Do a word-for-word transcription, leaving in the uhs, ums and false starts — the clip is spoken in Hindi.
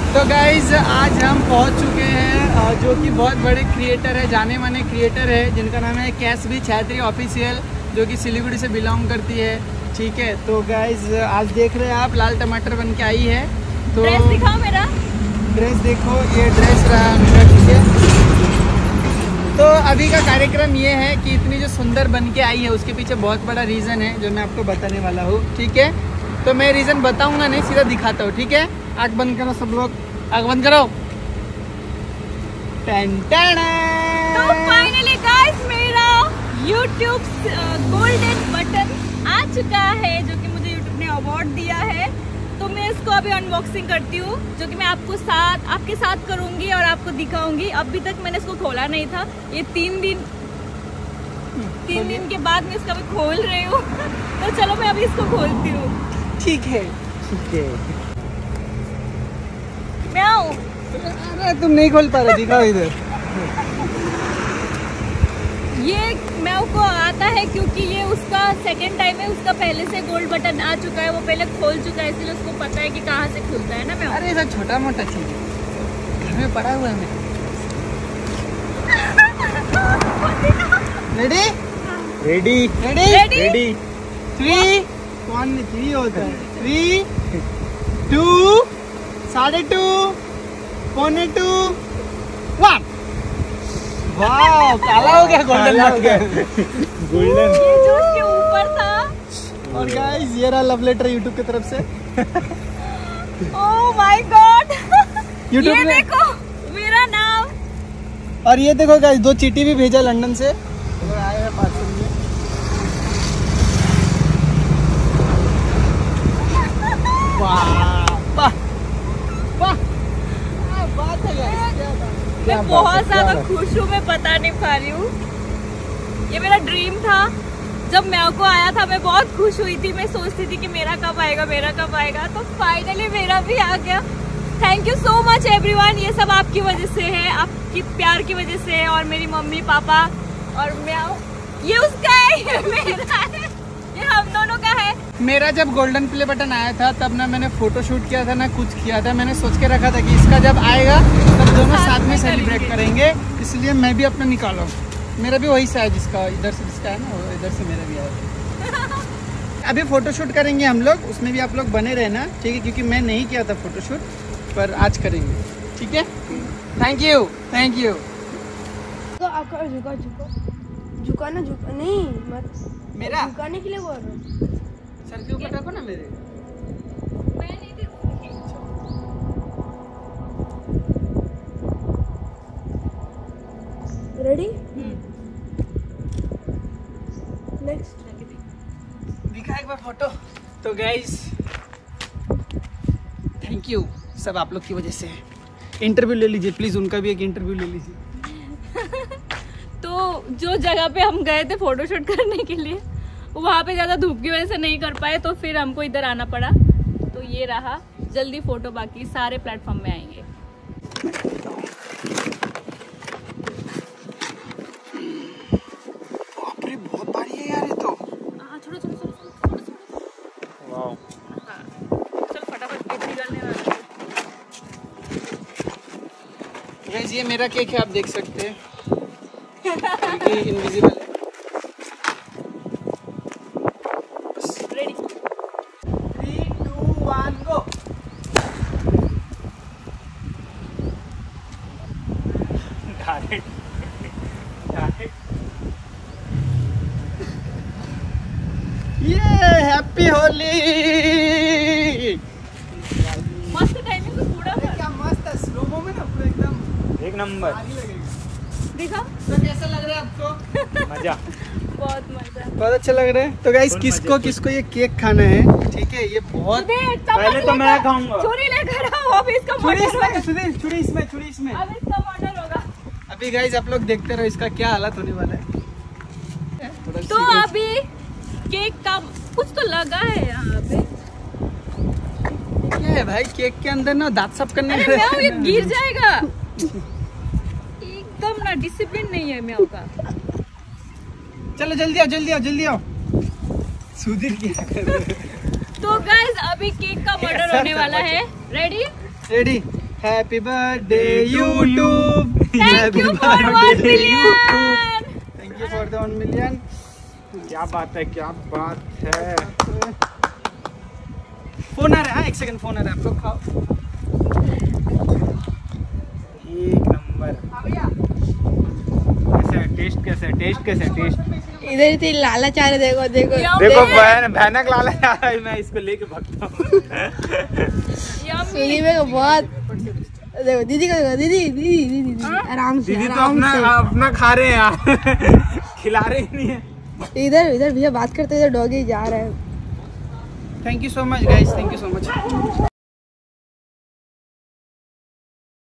तो गाइज आज हम पहुंच चुके हैं जो कि बहुत बड़े क्रिएटर है, जाने माने क्रिएटर है, जिनका नाम है कैश बी छात्री ऑफिशियल, जो कि सिलीगुड़ी से बिलोंग करती है। ठीक है, तो गाइज आज देख रहे हैं आप लाल टमाटर बन के आई है। तो ड्रेस दिखाओ मेरा। ड्रेस देखो, ये ड्रेस रहा मेरा। ठीक है, तो अभी का कार्यक्रम ये है कि इतनी जो सुंदर बन के आई है उसके पीछे बहुत बड़ा रीज़न है जो मैं आपको बताने वाला हूँ। ठीक है, तो मैं रीज़न बताऊँगा नहीं, सीधा दिखाता हूँ। ठीक है, आँख बंद करो सब लोग, आँख बंद करो। तो फाइनली गाइस मेरा YouTube गोल्डन बटन आ चुका है जो कि मुझे YouTube ने अवार्ड दिया है। तो मैं इसको अभी अनबॉक्सिंग करती हूँ, जो कि मैं आपको साथ आपके साथ करूँगी और आपको दिखाऊंगी। अभी तक मैंने इसको खोला नहीं था, ये तीन दिन तीन दिन के बाद मैं इसको अभी खोल रही हूँ। तो चलो मैं अभी इसको खोलती हूँ। ठीक है, ठीक है। मैं आऊँ? अरे तुम नहीं खोल पा रहे, दिखाओ इधर। ये मैव को आता है क्योंकि ये उसका सेकंड टाइम है, उसका पहले से गोल्ड बटन आ चुका है, वो पहले खोल चुका है, इसलिए उसको पता है कि कहाँ से खुलता है ना मैव। अरे ऐसा छोटा मोटा चीज घर में पड़ा हुआ है। Ready ready ready ready three one three होता है। थ्री टू साढ़े टू पौने टू वन। वाह, काला हो गया, गोल्डन हो गया। गोल्डन ये जो उसके ऊपर था। और गाइस ये रहा लव लेटर यूट्यूब की तरफ से। ओह माय गॉड, यूट्यूब ये ने देखो मेरा नाम। और ये देखो गाइस दो चीटी भी भेजा लंदन से, और आया है पार्सल में। वाह वाह वाह, क्या बात है गाइस, क्या बात। मैं बहुत ज्यादा खुश हूँ, मैं बता नहीं पा रही हूँ। ये मेरा ड्रीम था, जब मैव को आया था मैं बहुत खुश हुई थी। मैं सोचती थी कि मेरा कब आएगा मेरा कब आएगा, तो फाइनली मेरा भी आ गया। Thank you so much everyone, ये सब आपकी वजह से है, आपकी प्यार की वजह से है। और मेरी मम्मी पापा और मैव, ये उसका है, ये मेरा है, ये हम दोनों का है। मेरा जब गोल्डन प्ले बटन आया था तब ना मैंने फोटो शूट किया था ना कुछ किया था। मैंने सोच के रखा था कि इसका जब आएगा तब दोनों साथ में सेलिब्रेट करेंगे, इसलिए मैं भी अपना निकाला। मेरा भी वही सा है, जिसका इधर से जिसका है ना इधर से मेरा भी आया। अभी फोटो शूट करेंगे हम लोग, उसमें भी आप लोग बने रहना। ठीक है, क्योंकि मैं नहीं किया था फोटो शूट, पर आज करेंगे। ठीक है, थैंक यू थैंक यू। तो आपका झुका झुका झुका ना झुका नहीं मत, मेरा झुकाने के लिए बोल रहा हूँ। सर के ऊपर रखो ना मेरे। मैं नहीं दे रेडी नेक्स्ट दिखा एक बार फोटो। तो गाइस थैंक यू, सब आप लोग की वजह से। इंटरव्यू ले लीजिए प्लीज, उनका भी एक इंटरव्यू ले लीजिए। तो जो जगह पे हम गए थे फोटोशूट करने के लिए, वहाँ पे ज़्यादा धूप की वजह से नहीं कर पाए, तो फिर हमको इधर आना पड़ा। तो ये रहा, जल्दी फोटो बाकी सारे प्लेटफॉर्म में आएंगे। बाप रे, बहुत भारी है यार ये तो। हाँ छोड़ो छोड़ो छोड़ो छोड़ो छोड़ो। वाओ, हाँ चल फटाफट केक निकालने वाला। गाइस ये मेरा केक है, आप देख सकते हैं, क्योंकि इनविजिबल है। Ready three two one go. ये हैप्पी होली। मस्त टाइमिंग से पूरा था। क्या मस्त है, स्लोमो में ना पूरा एकदम एक नंबर। भारी लगेगा। देखा, तो कैसा लग रहा है आपको? मजा। बहुत मजा। बहुत अच्छा लग रहा है। तो गाइस किसको किसको ये केक खाना है? ठीक है, ये बहुत पहले तो मैं खाऊंगा। छुरी लेकर आओ, अभी इसका छुरी मर्डर होगा। इसमें, छुरी छुरी इसमें, छुरी इसमें। अब इसका मर्डर होगा। अभी गाइस आप लोग देखते रहो इसका क्या हालत होने वाला है। थोड़ा तो serious। अभी केक का कुछ तो लगा है यहाँ पे। क्या है भाई, केक के अंदर ना दांत साफ करने अरे म्याऊ, ये गिर जाएगा। एकदम ना डिसिप्लिन नहीं है म्याऊ का। चलो जल्दी आओ जल्दी आओ जल्दी आओ। सुधीर क्या कर रहे? तो गाइस अभी केक का मर्डर होने वाला है। Ready ready happy birthday YouTube, thank you for one million. Thank you for the one million. क्या बात है, क्या बात है। फोन आ रहा है, एक सेकंड फोन आ रहा है, आप लोग खाओ। एक नंबर। कैसे है टेस्ट, कैसे है टेस्ट, कैसे है टेस्ट। इधर इतनी लालच आ रहा, देखो देखो देखो बहन भयानक लालच आ रहा है, मैं इसको लेके भागता हूँ। सुनी में बहुत। देखो दीदी को देखो, दीदी दीदी दीदी दीदी आराम से दीदी तो आराम अपना से। अपना खा रहे हैं यार, खिला रहे ही नहीं है। इधर इधर भैया बात करते इधर डॉगी जा रहा है। Thank you so much guys, thank you so much.